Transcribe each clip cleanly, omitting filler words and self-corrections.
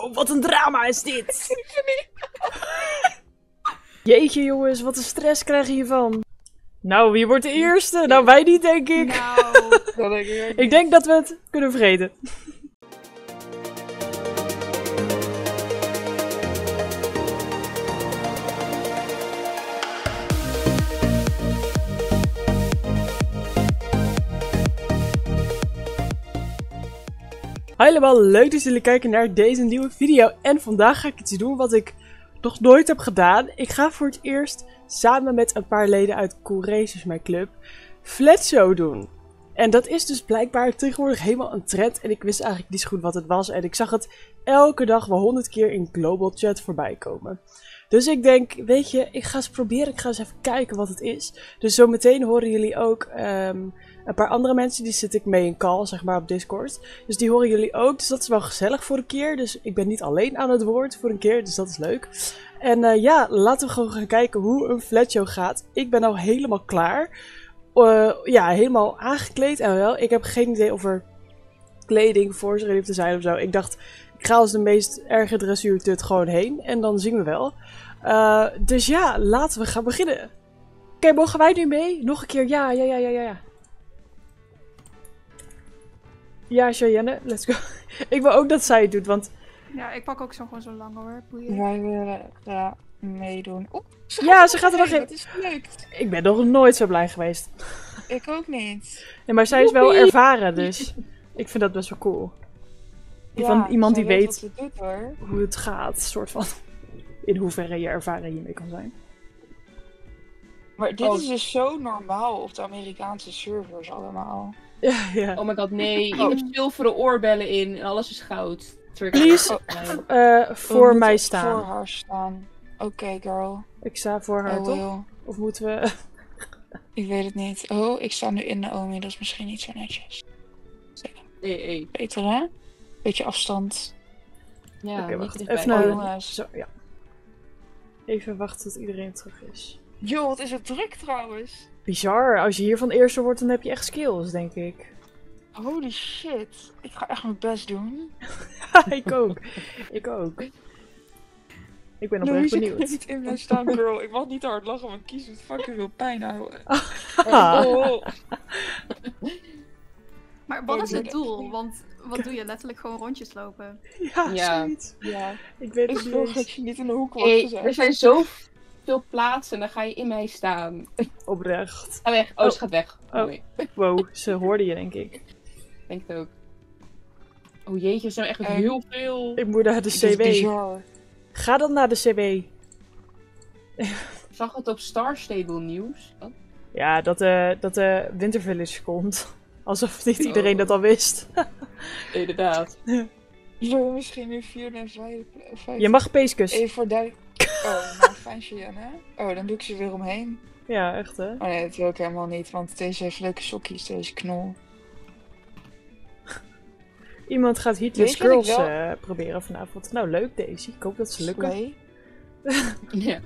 Zo, wat een drama is dit! Jeetje jongens, wat een stress krijg je hiervan. Nou, wie wordt de eerste? Nou, wij niet, denk ik. Nou, Ik denk dat we het kunnen vergeten. Hi allemaal, leuk dat jullie kijken naar deze nieuwe video. En vandaag ga ik iets doen wat ik nog nooit heb gedaan. Ik ga voor het eerst samen met een paar leden uit Cool Races, mijn club, Flatshow doen. En dat is dus blijkbaar tegenwoordig helemaal een trend. En ik wist eigenlijk niet zo goed wat het was. En ik zag het elke dag wel 100 keer in Global Chat voorbij komen. Dus ik denk, weet je, ik ga eens proberen. Ik ga eens even kijken wat het is. Dus zometeen horen jullie ook een paar andere mensen. Die zit ik mee in call, zeg maar, op Discord. Dus die horen jullie ook. Dus dat is wel gezellig voor een keer. Dus ik ben niet alleen aan het woord voor een keer. Dus dat is leuk. En ja, laten we gewoon gaan kijken hoe een Flatshow gaat. Ik ben al helemaal klaar. Ja, helemaal aangekleed en wel. Ik heb geen idee of er kleding voor zich te zijn of zo. Ik dacht, ik ga als de meest erge dressuurtut gewoon heen. En dan zien we wel. Dus ja, laten we gaan beginnen. Oké, mogen wij nu mee? Nog een keer, ja. Ja, Cheyenne, let's go. Ik wil ook dat zij het doet, want... Ja, ik pak ook gewoon zo lang hoor. Boeien. Wij willen meedoen. Oeh, Ja, ze gaat er nog in. Het is gelukt. Ik ben nog nooit zo blij geweest. Ik ook niet. Nee, maar zij is wel ervaren, dus ik vind dat best wel cool. Van iemand die weet wat ze doet, hoor. hoe het gaat, soort van. In hoeverre je ervaren hiermee kan zijn. Maar dit is dus zo normaal op de Amerikaanse servers allemaal. Ja. Oh my god, nee. Je hebt zilveren oorbellen in en alles is goud. Please, voor mij staan. Voor haar staan. Oké, girl. Ik sta voor haar, toch? Will. Of moeten we... Ik weet het niet. Oh, ik sta nu in Naomi. Dat is misschien niet zo netjes. Nee. Beter, hè? Beetje afstand. Ja, Oké, wacht. niet Even dichtbij. naar... jongens. Zo, ja. Even wachten tot iedereen terug is. Yo, wat is het druk trouwens. Bizar. Als je hiervan eerste wordt, dan heb je echt skills, denk ik. Holy shit. Ik ga echt mijn best doen. Ik ook. Ik ben oprecht Louise, ik benieuwd. kan niet in blijven staan, girl. Ik mag niet te hard lachen, want kies doet fucking veel pijn houden. Oh. Maar wat is het doel? Want wat doe je? Letterlijk gewoon rondjes lopen. Ja, zoiets. Ja. Ik weet Ik het niet zorg dat eens. je niet in de hoek wordt Hey, gezet. er zijn zoveel plaatsen en dan ga je in mij staan. Oprecht. Ga weg. Oh, ze gaat weg. Oh. Nee, Wow, ze hoorde je, denk ik. denk het ook. Oh jeetje, er zijn echt heel veel. Ik moet naar de Dit is CW. bizar. Ga dan naar de CW. Ik zag het op Star Stable nieuws. Oh. Ja, dat de Winter Village komt. Alsof niet iedereen dat al wist. Inderdaad. Zullen we misschien nu 4 en 5... Je mag peeskus. Even voor Oh, nou fijn, Cheyenne. Oh, dan doe ik ze weer omheen. Ja, echt hè. Oh nee, dat wil ik helemaal niet, want deze heeft leuke sokjes, deze knol. Iemand gaat Heatless Weet je wat ik Girls proberen vanavond. Nou, leuk Daisy. Ik hoop dat ze lukken. Slay. Ja.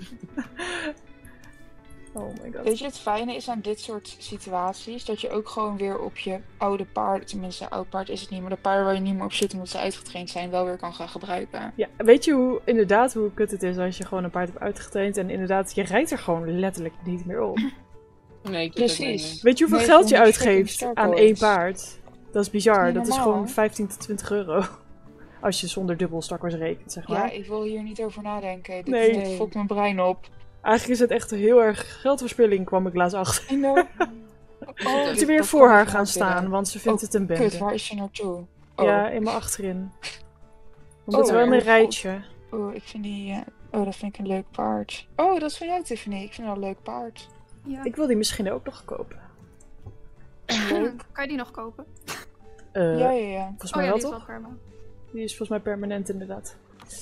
Oh my god. Weet je, het fijne is aan dit soort situaties, dat je ook gewoon weer op je oude paard, tenminste oud paard is het niet, maar de paarden waar je niet meer op zit omdat ze uitgetraind zijn, wel weer kan gaan gebruiken. Ja, weet je hoe kut het is als je gewoon een paard hebt uitgetraind en inderdaad, je rijdt er gewoon letterlijk niet meer op. Nee, ik doe het ook Precies. niet. Weet je hoeveel Nee, geld je gewoon die fucking uitgeeft Star aan Coins. één paard? Dat is bizar. Niet Dat is normaal, gewoon hè? 15 tot 20 euro. Als je zonder dubbel stakkers rekent, zeg maar. Ja, ik wil hier niet over nadenken. Nee. Dit fokt mijn brein op. Eigenlijk is het echt heel erg geldverspilling, kwam ik laatst achter. I know. Moet dit- je weer dat voor kan haar ik gaan niet staan, willen. want ze vindt het een Kut, bende. waar is ze naartoe? Oh, Ja, helemaal achterin. We moeten wel in heel een rijtje. oh, ik vind die... oh, dat vind ik een leuk paard. Oh, dat is van jou, Tiffany. Ik vind dat een leuk paard. Ja. Ik wil die misschien ook nog kopen. Leuk. Kan je die nog kopen? Ja. Volgens Oh mij ja, wel die is toch? wel perma. Die is volgens mij permanent inderdaad.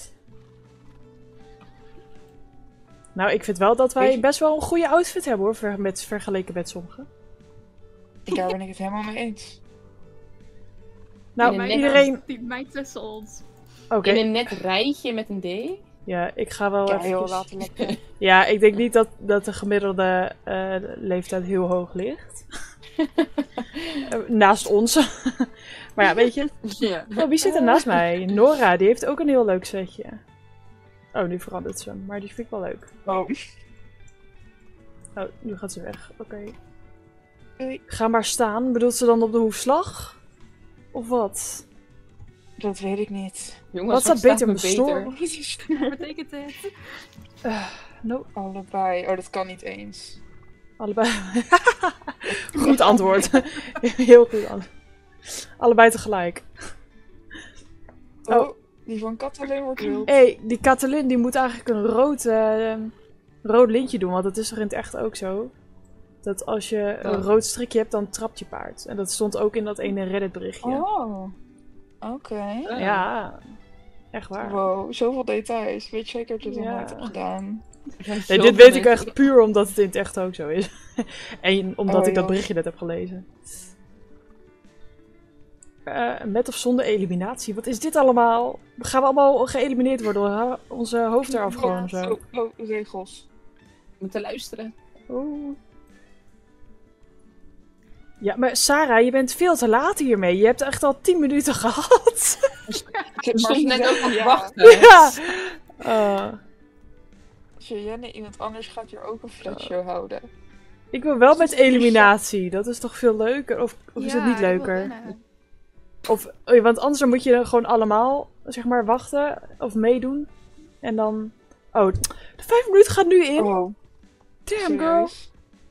Nou, ik vind wel dat Weet wij je- best wel een goede outfit hebben hoor, vergeleken met sommigen. Daar ben ik het helemaal mee eens. Nou, In een iedereen... Die meid tussen ons. Oké, In een net rijtje met een D. ja, ik ga wel Ja, even... heel laten lekker. Ja, ik denk niet dat de gemiddelde leeftijd heel hoog ligt. Naast ons. Maar ja, weet je. Ja. Oh, wie zit er naast mij? Nora, die heeft ook een heel leuk setje. Oh, nu verandert ze, maar die vind ik wel leuk. Oh. Oh, nu gaat ze weg. Oké. Hey, Ga maar staan. Bedoelt ze dan op de hoefslag? Of wat? dat weet ik niet. Jongens, Wat staat beter met snor? Wat betekent dit? No, Allebei. Oh, dat kan niet eens. allebei. Goed antwoord. Heel goed antwoord. Allebei tegelijk. Oh, die van Katalin wordt wild. Hé, die Katalin die moet eigenlijk een rood lintje doen, want dat is toch in het echt ook zo? Dat als je een rood strikje hebt, dan trapt je paard. En dat stond ook in dat ene Reddit berichtje. Oh. Oké. Ja, echt waar. Wow, zoveel details. Weet je zeker dat je dat Ja. nooit hebt gedaan? Nee, dit weet ik echt puur omdat het in het echt ook zo is. En omdat Oh, ik dat joh. berichtje net heb gelezen. Met of zonder eliminatie? Wat is dit allemaal? Gaan we allemaal geëlimineerd worden? Onze hoofd eraf gewoon of zo? Oh, regels. Moeten luisteren. Oeh. Ja, maar Sarah, je bent veel te laat hiermee. Je hebt echt al 10 minuten gehad. Ik stond net ook aan het Ja. wachten. Ja. Als Cheyenne iemand anders gaat hier ook een flatshow houden. Ik wil wel met eliminatie. Dat is toch veel leuker? Of is het niet ik wil leuker? winnen. Want anders dan moet je gewoon allemaal, zeg maar, wachten of meedoen. En dan... Oh, de 5 minuten gaat nu in. Oh, Damn, girl. serieus?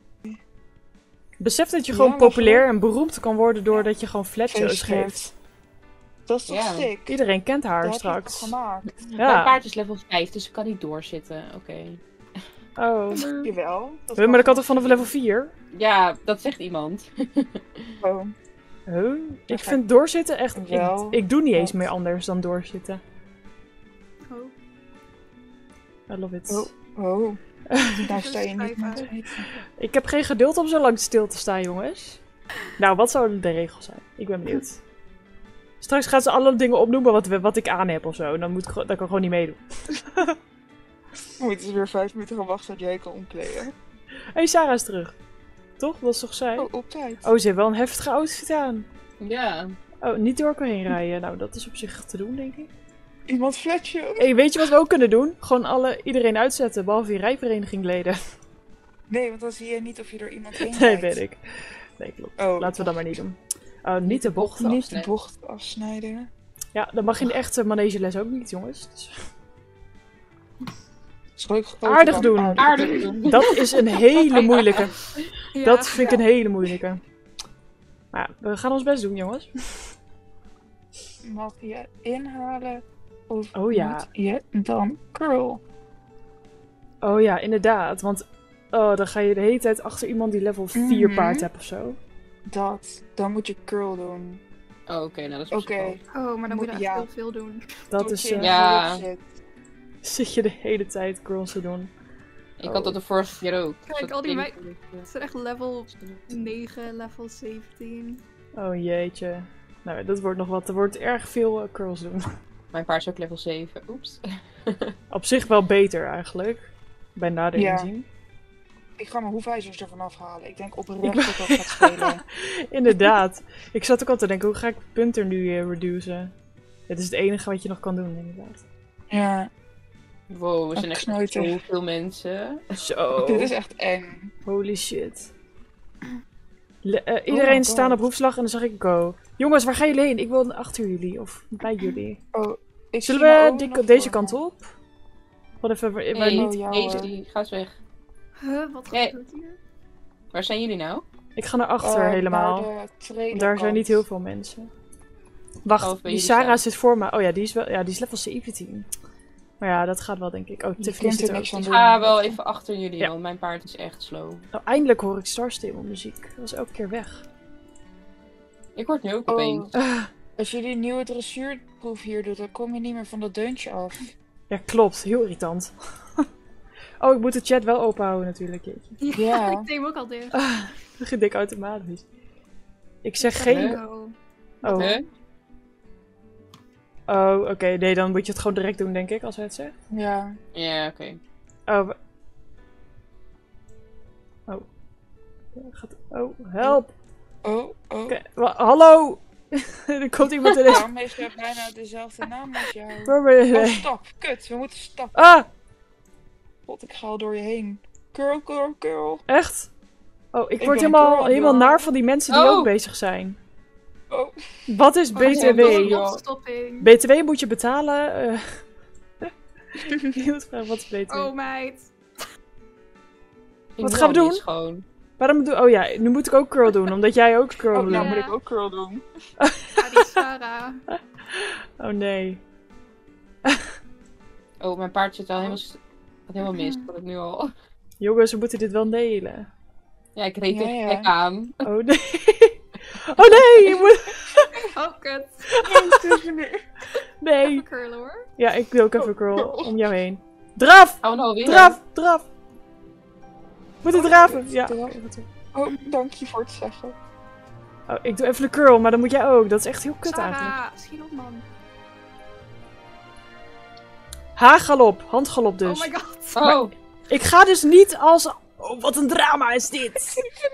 Besef dat je Ja, gewoon maar populair en beroemd kan worden doordat je gewoon flatshows Gefeliciteerd. geeft. Dat is toch Ja. sick? Iedereen kent haar Dat heb je toch straks. gemaakt? Mijn Ja. paard is level 5, dus ik kan niet doorzitten. Oké. Oh. Jawel. Maar dat kan toch vanaf level 4? Ja, dat zegt iemand. Oh. Huh? Ik vind doorzitten echt... Wel. Ik doe niet eens Wat? meer anders dan doorzitten. Oh. I love it. Oh. Oh. Daar sta je niet Schrijf met uit. Ik heb geen geduld om zo lang stil te staan, jongens. Nou, wat zouden de regels zijn? Ik ben benieuwd. Straks gaan ze alle dingen opnoemen wat ik aan heb of zo. En dan, dan kan ik gewoon niet meedoen. We moeten weer 5 minuten gaan wachten tot jij kan omkleden. Hé, Sarah is terug. Toch? Dat is toch zij? Oh, op tijd. Oh, ze heeft wel een heftige outfit aan. Ja. Oh, niet door elkaar heen rijden. Nou, dat is op zich te doen, denk ik. Iemand flatshow? Hé, weet je wat we ook kunnen doen? Gewoon iedereen uitzetten, behalve die rijvereniging-leden. Nee, want dan zie je niet of je er iemand heen Nee, rijdt. weet ik. Nee, klopt. Oh, Laten we dat maar niet doen. Niet de bocht. bocht. Niet de bocht afsnijden. Ja, dat mag in de echte manegeles ook niet, jongens. Dus Aardig doen. Aardig doen. dat is een hele moeilijke. Ja. Dat vind ik een hele moeilijke. Maar ja, we gaan ons best doen, jongens. Mag je inhalen of Oh ja. moet je dan curl? Oh ja, inderdaad. Want dan ga je de hele tijd achter iemand die level 4 Mhm. paard hebt of zo. Dan moet je curl doen. Oh, oké, nou dat is op zich Oké. wel- Oh, maar dan moet je echt Ja. heel veel doen. Dat Tot is... je in de Ja. hulp zit. Zit je de hele tijd girls te doen. Ik had dat de vorige keer ook. Kijk, Dat al die klinkt- Het is echt level 9, level 17. Oh jeetje. Nou, dat wordt nog wat. Er wordt erg veel curls doen. Mijn paard is ook level 7. Oeps. Op zich wel beter eigenlijk. Bij nader Ja. inzien. Ik ga mijn hoefijzers ervan afhalen. Ik denk oprecht dat dat gaat spelen. Inderdaad. Ik zat ook al te denken, hoe ga ik punter nu reduceren? Het is het enige wat je nog kan doen, inderdaad. Ja, Wow, we zijn echt Knoiter. zoveel mensen. Zo. dit is echt eng. Holy shit. Iedereen my staan God. op hoefslag en dan zag ik go. Jongens, waar gaan jullie heen? Ik wil achter jullie. Of bij jullie. Oh, ik Zullen zie mijn we ogen nog deze voor kant me. op? Wat even waar Nee, niet. ja, deze hoor. die gaat weg. Wat Nee. gebeurt hier? Waar zijn jullie nou? Ik ga naar achter helemaal. Naar de trailerkant. Want daar zijn niet heel veel mensen. Wacht, Oh, bij die jullie Sarah staan. zit voor me. Oh ja, die is level 17. Maar ja, dat gaat wel denk ik. Oh, Je Tiffany kunt zit er er niks ook. aan Ik doen. ga wel even achter jullie, Ja. want mijn paard is echt slow. Nou, eindelijk hoor ik Star Stable muziek. Dat was elke keer weg. Ik word nu ook Oh. opeens. Als je die nieuwe dressuurproef hier doet, dan kom je niet meer van dat deuntje af. Ja, klopt. Heel irritant. Oh, ik moet de chat wel openhouden natuurlijk. Jeetje. Ja. Ik deed hem ook al dicht. Dat ging ik automatisch. Ik zeg geen... Go. Oh, Huh? oh oké. Nee, dan moet je het gewoon direct doen, denk ik, als hij het zegt. Ja. Ja, oké. Oh. Oh. Oh, help. Oh, oh. Oké, hallo. Er komt iemand in de... Waarom heeft hij bijna dezelfde naam als jou? Waar ben je? Oh, stap. Kut, we moeten stappen. Ah, God, ik ga al door je heen. Curl, curl, curl. echt? Oh, ik Ik word ben helemaal girl. naar van die mensen die Oh. ook bezig zijn. Oh, Wat is BTW? ja. Opstopping. BTW moet je betalen. Ik moet vragen, wat is BTW? Oh meid. Wat gaan we doen? Gewoon. Waarom doe... Oh ja, nu moet ik ook curl doen, omdat jij ook curl oh doet. nou Ja. moet ik ook curl doen. Ja, die Sarah. Oh nee. Oh, mijn paard zit al helemaal, gaat helemaal mis. Hoor ik nu al. Jongens, we moeten dit wel delen. Ja, ik reed Ja, tegen ja. gek aan. Oh nee. Oh nee, je moet... Oh, kut. Nee. Even curlen hoor. Ja, ik wil ook even curl om jou heen. Draf! Oh, nou weer. Draf! Draf! Moet het Oh, draven? Ja. draf. oké, wat doen? Oh, dank je voor het zeggen. Oh, ik doe even de curl, maar dan moet jij ook. Dat is echt heel kut eigenlijk. Sarah, schiet op man. Haaggalop, handgalop dus. Oh my god. Oh, Ik ga dus niet als... Oh, wat een drama is dit!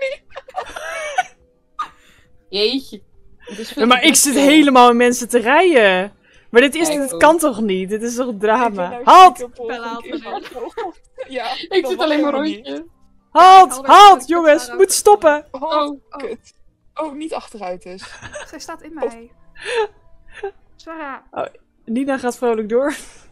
jeetje. Het is veel Ja, maar te ik zit druk. helemaal in mensen te rijden. Maar dit Ja, ik kan toch niet? Dit is toch Ik drama? ben nou Halt! stiekem Bella volgend had keer zo- Ja, Ik dat zit was alleen maar helemaal niet. rondje. Halt! Ik Halt, had jongens! Sarah Moet stoppen! Oh, Oh. kut. Oh, niet achteruit dus. Zij staat in mij. Sarah. Nina gaat vrolijk door.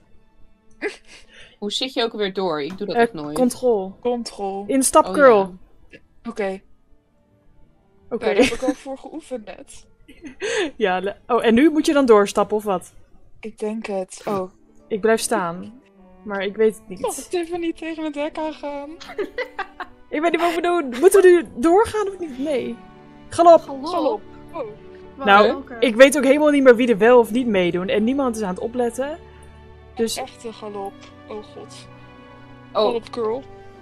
Hoe zit je ook weer door? Ik doe dat echt nooit. Control. Control. In stap Oh, curl. ja. Oké, Oké. daar heb ik al voor geoefend net. Ja, oh, en nu moet je dan doorstappen of wat? Ik denk het. Oh, Ik blijf staan. Maar ik weet het laat niet. het even niet tegen het hek aangaan. Ik weet niet wat we doen. Moeten we nu doorgaan of niet? Nee. Galop! Galop. Galop. Oh, Wat, Nou, welke? ik weet ook helemaal niet meer wie er wel of niet meedoen. En niemand is aan het opletten. Dus echte galop. Oh god. Oh, Galop curl.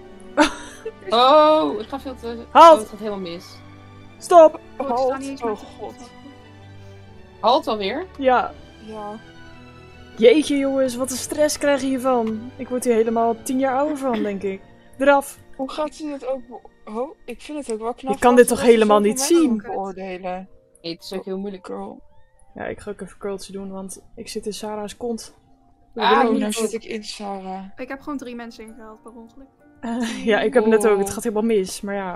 oh, het gaat veel te... Halt! Oh, het gaat helemaal mis. stop! Oh, ik sta niet eens Oh meer te god. Halt alweer? Ja. Ja. Jeetje jongens, wat een stress krijg je hiervan. Ik word hier helemaal 10 jaar ouder van, denk ik. Eraf. Hoe gaat ze dit ook Oh, ik vind het ook wel knap. Je kan dat dit ze toch dat helemaal zoveel niet mensen zien? beoordelen. Nee, het is ook heel moeilijk. Girl. Ja, ik ga ook even curltje doen, want ik zit in Sarah's kont. Dat Ah, wil ik Oh, niet. nou zit ik in Sarah. Ik heb gewoon 3 mensen ingehaald per ongeluk. Ja, ik heb net ook. Het Oh. gaat helemaal mis, maar ja.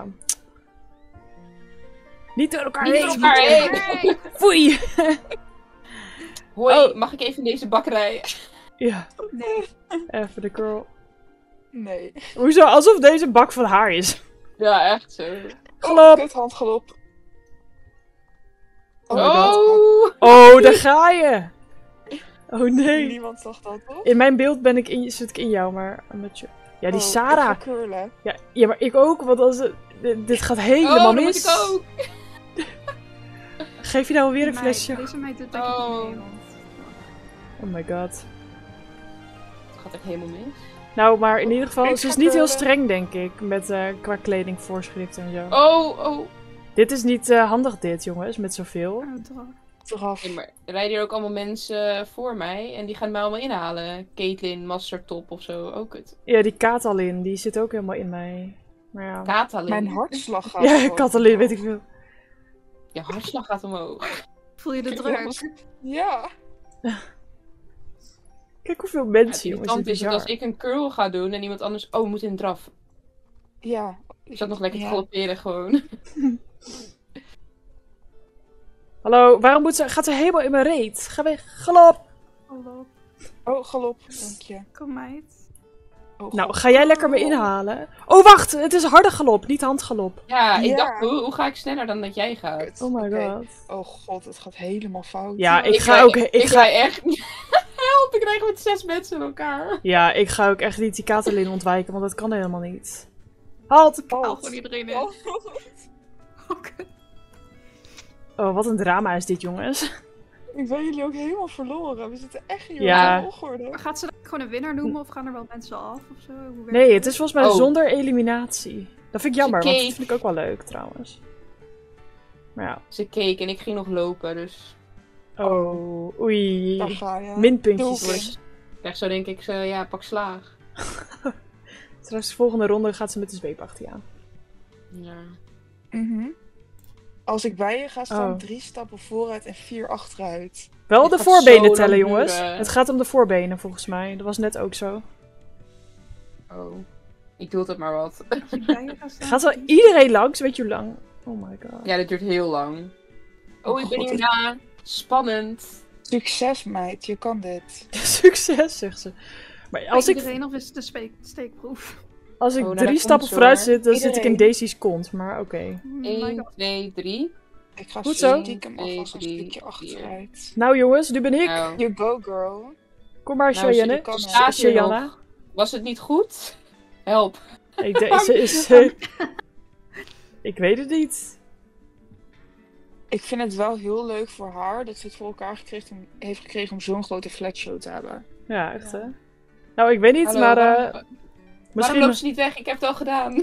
Niet door elkaar Niet heen. door elkaar heen. Hey. Foei! Hoi, Oh. mag ik even in deze bakkerij? Ja, Nee. even de curl. Nee. Hoezo? Alsof deze bak van haar is. Ja, echt zo. Galop! Kut handgalop. Oh my god. Oh! Oh, daar ga je! Oh nee. Niemand zag dat, toch? In mijn beeld zit ik in jou, maar I'm not sure. Ja, die Oh, Sarah. ik ga curlen. Ja, maar ik ook, want als dit gaat helemaal Oh, dat mis. moet ik ook! Geef je nou weer een Meid, flesje? Deze meid doet denk ik Oh. niet mee, want... Oh my god. Het gaat echt helemaal mis. Nou, maar in ieder geval, Ik ze is ga niet heel curlen. streng, denk ik, met qua kledingvoorschriften en zo. Oh, oh. Dit is niet handig dit, jongens, met zoveel. Oh, draf. Eraf. Nee, maar er rijden hier ook allemaal mensen voor mij en die gaan mij allemaal inhalen. Caitlyn, Mastertop of zo. Ook het. Ja, die Katalin, die zit ook helemaal in mij. Maar ja. Katalin. Mijn hartslag gaat Ja, gewoon Katalin, omhoog. weet ik veel. Je hartslag gaat omhoog. Voel je de druk? Ja. Kijk hoeveel Het mensen, jongens. irritant Dit is dat als ik een curl ga doen en iemand anders... Oh, moet in draf. Ja. Ik zat nog lekker te Ja. galopperen gewoon. Hallo, waarom gaat ze helemaal in mijn reet? Ga weg, galop! Hallo. Oh, galop. Dank je. Kom meid. Oh, Nou, god. ga jij lekker me inhalen? Oh, wacht! Het is harde galop, niet handgalop. Ja, ik Ja. dacht, hoe ga ik sneller dan dat jij gaat? Oh my Oké. god. Oh god, het gaat helemaal fout. Ja, ik ga rij- ook... Ik ga echt... Help, ik krijg met 6 mensen in elkaar. Ja, ik ga ook echt niet die Katalin ontwijken, want dat kan helemaal niet. Halt! Haal Halt. gewoon iedereen in. Oh, Oh, kut. Oh, wat een drama is dit, jongens. ik ben jullie ook helemaal verloren. We zitten echt hier Ja. in volgorde. Maar gaat ze dan gewoon een winnaar noemen of gaan er wel mensen af of zo? Hoe werkt Nee, dat? het is volgens mij Oh. zonder eliminatie. Dat vind ik jammer, want dat Cake. vind ik ook wel leuk, trouwens. Maar ja. Ze keek en ik ging nog lopen, dus... Oh, oei. Daar ga je. Minpuntjes. Doe Dus. het. Ik krijg zo denk ik, ja, pak slaag. Straks de volgende ronde gaat ze met de zweep achter je aan. Ja. Mhm. Als ik bij je ga staan, Oh. 3 stappen vooruit en 4 achteruit. Wel Dit de gaat voorbenen zo tellen, lang jongens. duren. Het gaat om de voorbenen, volgens mij. Dat was net ook zo. Oh. Ik doe het maar wat. Als je bij je gaat staan, Gaat wel die- iedereen langs? Weet je hoe lang? Oh my god. Ja, dit duurt heel lang. Oh, ik ben God, hierna. Spannend. Succes, meid. Je kan dit. Succes, zegt ze. Maar Bij als ik, iedereen of is het de steekproef? als ik Oh, nou, 3 dat stappen komt zo, vooruit hoor. zit, dan zit ik in Iedereen. Daisy's kont. Maar oké. Oh my 1, god. 2, 3. Ik ga Goed zo. stiekem 1, alvast een 2, stukje 3, achteruit. Nou jongens, nu ben ik. Nou, You go, girl. Kom maar, nou, Cheyenne. je kan het. staat hier Cheyanna. nog. Was het niet goed? Help. Ze is... ik weet het niet. Ik vind het wel heel leuk voor haar dat ze het voor elkaar heeft gekregen om zo'n grote flatshow te hebben. Ja, echt hè. Nou, ik weet niet, Hallo, maar... waarom misschien... loopt ze niet weg? Ik heb het al gedaan.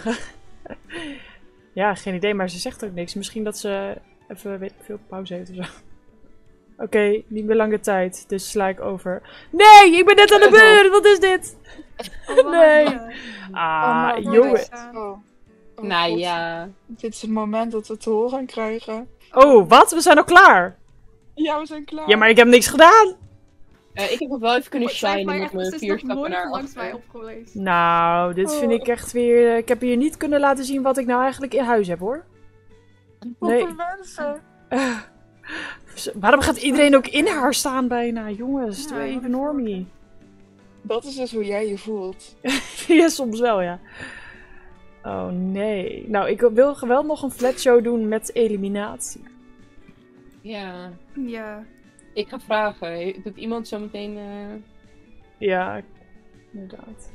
Ja, geen idee, maar ze zegt ook niks. Misschien dat ze even, weet ik veel, pauze heeft of zo. Oké, niet meer lange tijd, dus sla ik over. Nee, ik ben net aan de beurt! Wat is dit? Oh, wat Nee. een- Ah, my jongen. God. Oh. Oh, Nou God. ja. Dit is het moment dat we het te horen krijgen. Oh, wat? We zijn al klaar. Ja, we zijn klaar. Ja, maar ik heb niks gedaan. Ik heb nog wel even kunnen Het lijkt mij shinen echt, met het mijn is 4 nog stappen nooit naar langs mij achter. op geweest. Nou, dit vind ik echt weer... Ik heb hier niet kunnen laten zien wat ik nou eigenlijk in huis heb, hoor. Nee. Hoeveel mensen? Waarom gaat iedereen ook in haar staan bijna? Jongens, Ja, doe wat even een normie. Dat is dus hoe jij je voelt. Ja, soms wel, ja. Oh nee. Nou, ik wil wel nog een flatshow doen met eliminatie. Ja. Ja. Ik ga vragen. Doet iemand zo meteen... Ja, inderdaad.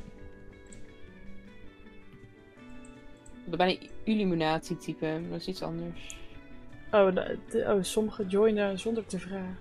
bijna illuminatietype. Dat is iets anders. Oh, sommigen joinen zonder te vragen.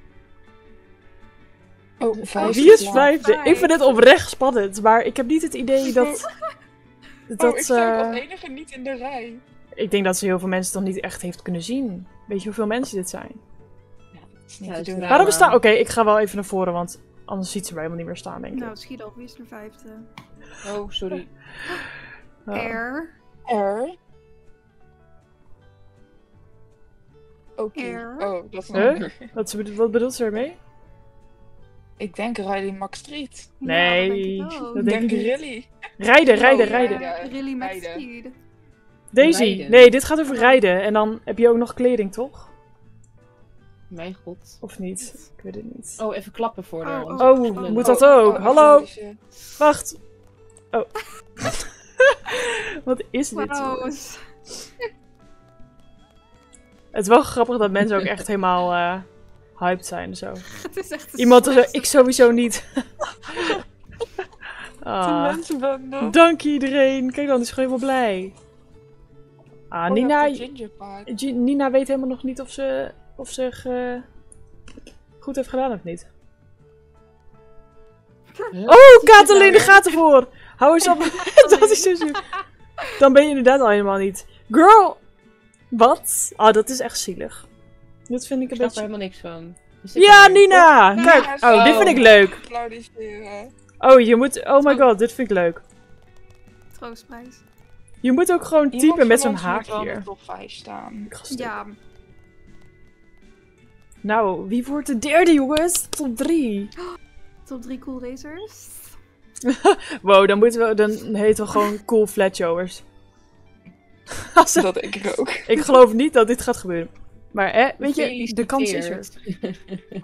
Oh, Wie is klaar. vijfde? Ik vind het oprecht spannend, maar ik heb niet het idee dat... Oh, ik sta ook als enige niet in de rij. Ik denk dat ze heel veel mensen toch niet echt heeft kunnen zien. Weet je hoeveel mensen dit zijn? Dat is niet Ja, te dat is doen. raar. Waarom staan... Oké, ik ga wel even naar voren, want anders ziet ze mij helemaal niet meer staan, denk ik. Nou, schiet op. Wie is er vijfde? Oh, sorry. Oh. Air. R. Oké. R. Oh, dat is een Huh? ander. Wat bedoelt ze ermee? Ik denk Riley McStreet. Nee, Ja, dat denk ik ook. dat Ik denk ik denk niet. Riley. Rijden, rijden, Oh, rijden. ja. Really met Rijden. speed. Daisy, Rijden. nee, dit gaat over rijden. En dan heb je ook nog kleding, toch? Mijn god. Of niet? Ik weet het niet. Oh, even klappen voor haar. Oh, anders- Oh, oh, moet oh, dat ook? oh, Hallo, oh, shit. wacht. Oh. Wat is dit? Wauw. jongens? Het is wel grappig dat mensen ook echt helemaal hyped zijn en zo. Het is echt een Iemand er zo, slechtste ik sowieso niet. De Ah, mensenbende. dank iedereen. Kijk dan, die is gewoon helemaal blij. Ah, Oh, Nina, de ginger pie. Nina weet helemaal nog niet of ze goed heeft gedaan of niet. Huh? Oh, Wat is dit Katalin, nou de weer? gaat ervoor. Hou eens op. Dat is zo zuur. Dan ben je inderdaad al helemaal niet. Girl! Wat? Oh, dat is echt zielig. Dat vind ik Ik een snap er beetje... helemaal niks van. Is dit Ja, nou weer- Nina! Oh, Kijk. Nina, Oh, dit zo. vind ik leuk. Applaudisseren. Oh, je moet... Oh my god, dit vind ik leuk. troostprijs. Je moet ook gewoon Iemand typen met van zo'n ons moet haak wel in hier. de top 5 staan. Ik ga stuk. Ja, Nou, wie wordt de derde, jongens? Top 3. top 3 cool racers. Wow, dan heten we gewoon cool flatshowers. Dat denk ik ook. Ik geloof niet dat dit gaat gebeuren. Maar weet je, de kans is er. Gefeliciteerd.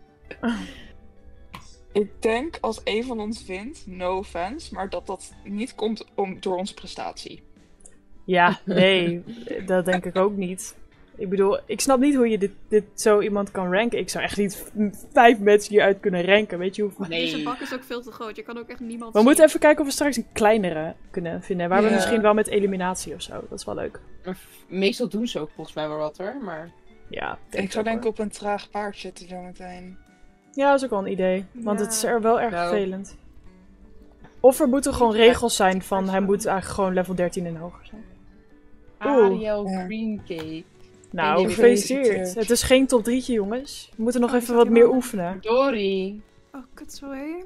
Ik denk als een van ons wint, no offense, maar dat niet komt door onze prestatie. Ja, nee, dat denk ik ook niet. Ik bedoel, ik snap niet hoe je dit zo iemand kan ranken. Ik zou echt niet 5 mensen hieruit kunnen ranken, weet je hoeveel... Nee. Deze bak is ook veel te groot. Je kan ook echt niemand We zien. moeten even kijken of we straks een kleinere kunnen vinden. Waar we Ja. misschien wel met eliminatie of zo. Dat is wel leuk. Maar meestal doen ze ook volgens mij wel wat hoor. Maar Ja, Ik zou ook, denken hoor. op een traag paard zitten zometeen. Ja, dat is ook wel een idee. Want Ja. het is er wel erg Nou. vervelend. Of er moeten gewoon regels zijn van hij moet eigenlijk gewoon level 13 en hoger zijn. Oeh. Ariel Ja. Green Cake. Nou, je gefeliciteerd. gefeliciteerd. Het is geen top 3'tje, jongens. We moeten nog Oh, even is wat dat meer helemaal- oefenen. Dory. Oh, kut zo hé.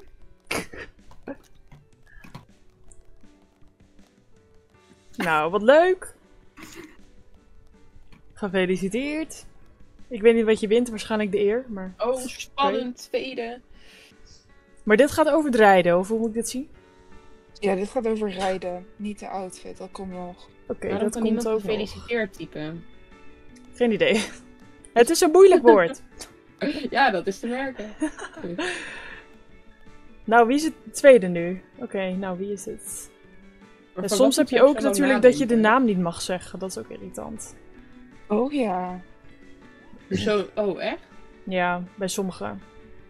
Nou, wat leuk. Gefeliciteerd. Ik weet niet wat je wint, waarschijnlijk de eer. Maar, Oh, spannend. Tweede. maar dit gaat over het rijden, of hoe moet ik dit zien? Ja, dit gaat over rijden. Niet de outfit, dat komt nog. Oké, Waarom dat kan komt niemand ook nog. gefeliciteerd typen? Geen idee. Het is een moeilijk woord. Ja, dat is te merken. Nou, wie is het tweede nu? Oké, nou, wie is het? Maar En voor soms wat heb je moet ook jij zo natuurlijk dat je de nadenken? naam niet mag zeggen. Dat is ook irritant. Oh ja. Zo, oh, echt? Ja, bij sommigen.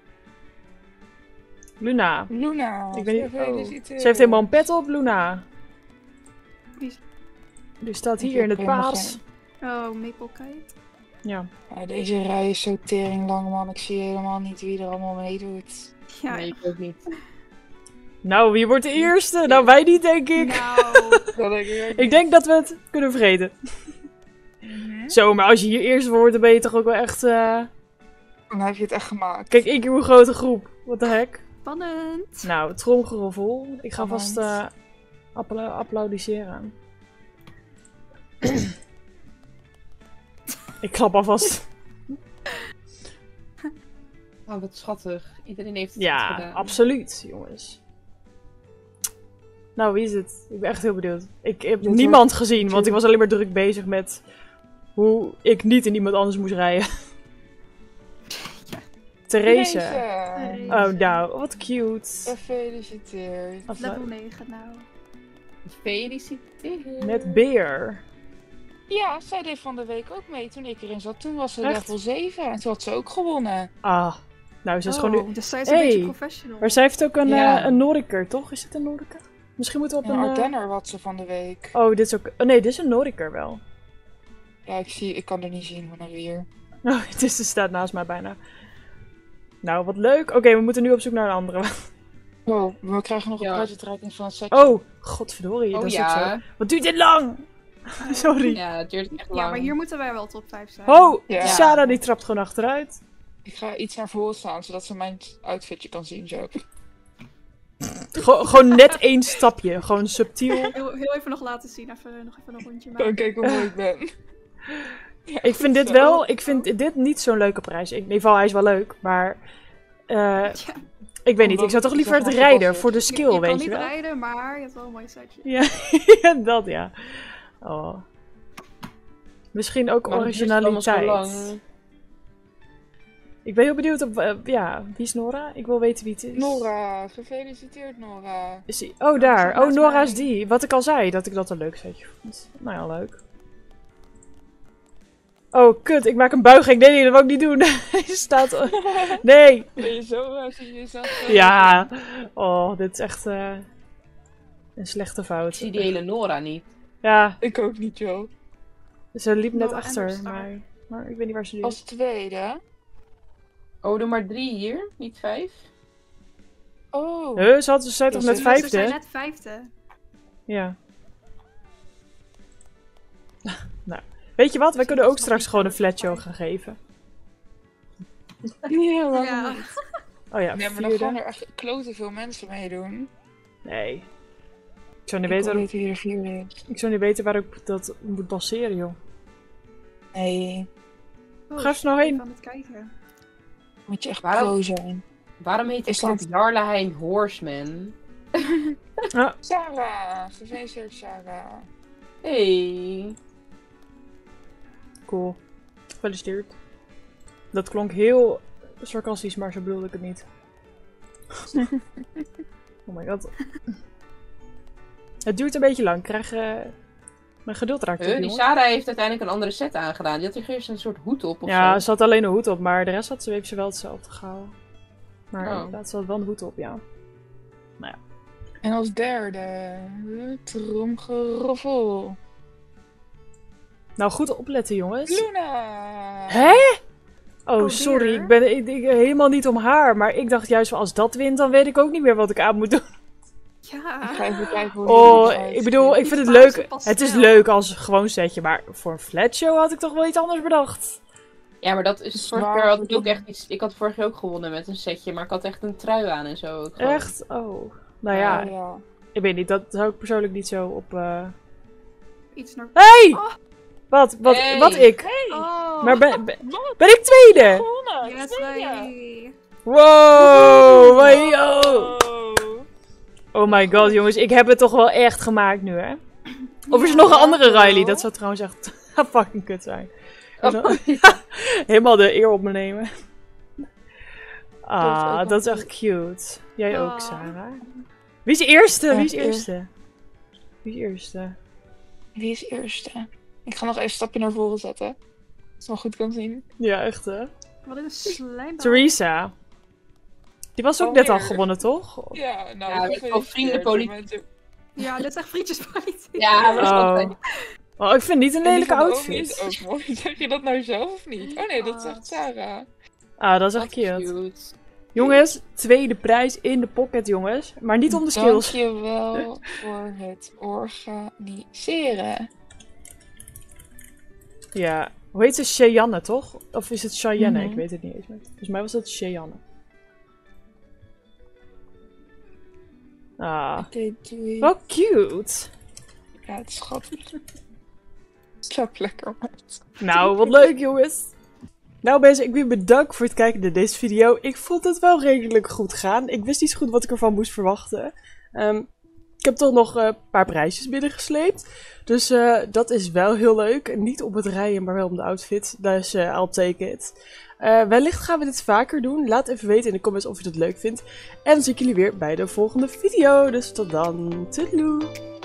Luna. Luna, Ik weet niet- gefeliciteerd. Ze heeft helemaal een pet op, Luna. Wie is- Die staat Ik hier in heb het helemaal paars. geen- Oh, Maple Kite. Ja. Ja, deze rij is zo tering lang, man. Ik zie helemaal niet wie er allemaal meedoet. Ja. Nee, ik ook niet. Nou, wie wordt de eerste? Nou, wij niet, denk ik. Nou, Dat ik Ik denk dat we het kunnen vergeten. Zo, maar als je hier eerst wordt, dan ben je toch ook wel echt... Dan heb je het echt gemaakt. Kijk, ik hoe grote groep. What the heck? spannend. Nou, tromgeroffel. Ik ga vast Spannend. applaudisseren. Ik klap alvast. Oh, wat schattig. Iedereen heeft het goed Ja, gedaan. absoluut, jongens. Nou, wie is het? Ik ben echt heel benieuwd. Ik heb Dit niemand wordt- gezien, want ik was alleen maar druk bezig met hoe ik niet in iemand anders moest rijden. Therese. Deze. Oh, nou, wat cute. Gefeliciteerd. Wat leuk. Level 9 nou. Gefeliciteerd. Met Beer. Ja, zij deed van de week ook mee toen ik erin zat. Toen was ze Echt? level 7 en toen had ze ook gewonnen. Ah, nou, ze is gewoon nu... Dus zij is een Hey, beetje professional. Maar zij heeft ook een, Ja. een Noriker, toch? Is het een Noriker? Misschien moeten we op Een een... Ardenner had ze van de week. Oh, dit is ook... Oh, nee, dit is een Noriker wel. Ja, ik kan er niet zien van weer. Oh, het is, ze staat naast mij bijna. Nou, wat leuk. Oké, we moeten nu op zoek naar een andere. Oh, we krijgen nog een Ja. prijsuitreiking van het setje. Oh, godverdorie. Oh dat is ook zo. ja. Wat duurt dit lang? Sorry. Ja, het duurt echt lang. Ja, maar hier moeten wij wel top 5 zijn. Oh, Ja. Sarah die trapt gewoon achteruit. Ik ga iets naar voren staan, zodat ze mijn outfitje kan zien zo. Gewoon net één stapje. Gewoon subtiel. Heel even nog laten zien. Nog even een rondje Gewoon maken. kijken hoe mooi ik ben. Ja, Ik vind dit zo. wel... Ik vind dit niet zo'n leuke prijs. In ieder geval, hij is wel leuk. Maar... Ja. Ik weet niet. Ik zou toch Ik liever zag het nog rijden. gebaseerd. Voor de Je skill, kan weet niet je wel. rijden, maar je hebt wel een mooi setje. Ja, dat ja. Oh. Misschien ook Maar het duurt allemaal zo originaliteit. lang. Ik ben heel benieuwd op... ja, wie is Nora? Ik wil weten wie het is. Nora, gefeliciteerd Nora. Is die... Oh, daar. Oh, naast Nora is mij. die. Wat ik al zei, dat ik dat een leuk setje vond. Nou ja, leuk. Oh, kut. Ik maak een buiging. Nee, dat wil ik niet doen. Hij staat... Nee. Ben je zo zie je jezelf? Ja. Oh, dit is echt een slechte Ik fout. zie die hele Nora niet. Ja, Ik ook niet, joh. ze liep net Nora achter, Anderstar. maar ik weet niet waar ze nu Als is. tweede. Oh, er maar 3 hier, niet 5. Oh. Ze zei toch Ja, net ze- Ze zijn vijfde? net 5e. Ja. Nou, weet je wat? Wij kunnen ook straks gewoon een flat show gaan geven. Ja, waarom Ja. niet? Oh ja, Nee, maar dan gaan vierde. er echt klote veel mensen meedoen. Nee. Ik zou niet Ik weten, wil weten wie er 4 is. ik zou niet weten waar ik dat moet baseren, joh. Nee, Oh, Ga even snel heen. even aan het kijken. moet je echt Waarom? pro zijn. Waarom heet Is het dat- Jarlheim Horseman? Sarah, gefeliciteerd Sarah. Hey. Cool. Gefeliciteerd. Dat klonk heel sarcastisch, maar zo bedoelde ik het niet. Oh my god. Het duurt een beetje lang. Ik krijg... mijn geduld raakt op, Die jongens. Sarah heeft uiteindelijk een andere set aangedaan. Die had er eerst een soort hoed op of Ja, zo. ze had alleen een hoed op, maar de rest heeft ze wel hetzelfde gehouden. Maar Oh. inderdaad, ze had wel een hoed op, ja. En als derde, tromgeroffel. Nou, goed opletten, jongens. Luna! Hè? Oh, Oh, sorry. weer? Ik ben helemaal niet om haar. Maar ik dacht juist, als dat wint, dan weet ik ook niet meer wat ik aan moet doen. Ja. Ik ga even kijken hoe Oh, die eruit ik bedoel, ziet. ik vind het Die leuk. paarse past Het is wel. leuk als gewoon setje. Maar voor een flat show had ik toch wel iets anders bedacht. Ja, maar dat is vorige Zwaar keer had ik ook verdiend. echt iets. Ik had vorig jaar ook gewonnen met een setje, maar ik had echt een trui aan en zo. Ook gewoon. Echt? Oh. Nou ja, Oh, ja. ik weet niet. Dat zou ik persoonlijk niet zo op... Iets naar... Hey! Oh. Wat Hey. ik? Oh, Maar ben ik tweede? Gewonnen! yes, Tweede. wij. Wow, wajo. Oh. Oh my god, jongens, ik heb het toch wel echt gemaakt nu, hè? Of is er Ja, nog een andere wel. Riley? Dat zou trouwens echt fucking kut zijn. Oh, Helemaal de eer op me nemen. Ah, ook dat is wel echt cute. Jij ook, Oh. Sarah. Wie is de eerste? Ja, Wie is eer- eerste? Wie is eerste? Wie is eerste? Ik ga nog even een stapje naar voren zetten. Als je het wel goed kan zien. Ja, echt hè? Wat een slijmbal. Theresa. Die was ook Oh, net al weer. gewonnen, toch? Ja, nou, Ja, gefeliciteerd. wel vriendenpolitiek. Mensen- Ja, dit is echt vriendjespolitiek. Ja, maar dat is Oh. altijd. Oh, ik vind niet een En die lelijke van Naomi is outfit. ook mooi. Zeg je dat nou zelf of niet? Oh nee, dat Wat? zegt Sarah. Ah, dat is echt Wat cute. Jongens, tweede prijs in de pocket, jongens. Maar niet om de skills. Dankjewel voor het organiseren. Ja. Hoe heet ze? Cheyenne, toch? Of is het Cheyenne? Mhm. Ik weet het niet eens meer. Volgens mij was het Cheyenne. Ah. Oké, doei. Wel cute. Ja, het is schattig. Slap lekker uit. Nou, wat leuk, jongens. Nou mensen, ik wil bedankt voor het kijken naar deze video. Ik vond het wel redelijk goed gaan. Ik wist niet zo goed wat ik ervan moest verwachten. Ik heb toch nog een paar prijsjes binnengesleept. Dus dat is wel heel leuk. Niet op het rijden, maar wel om de outfit. Dus I'll take it. Wellicht gaan we dit vaker doen. Laat even weten in de comments of je het leuk vindt. En dan zie ik jullie weer bij de volgende video. Dus tot dan. Toedeloe.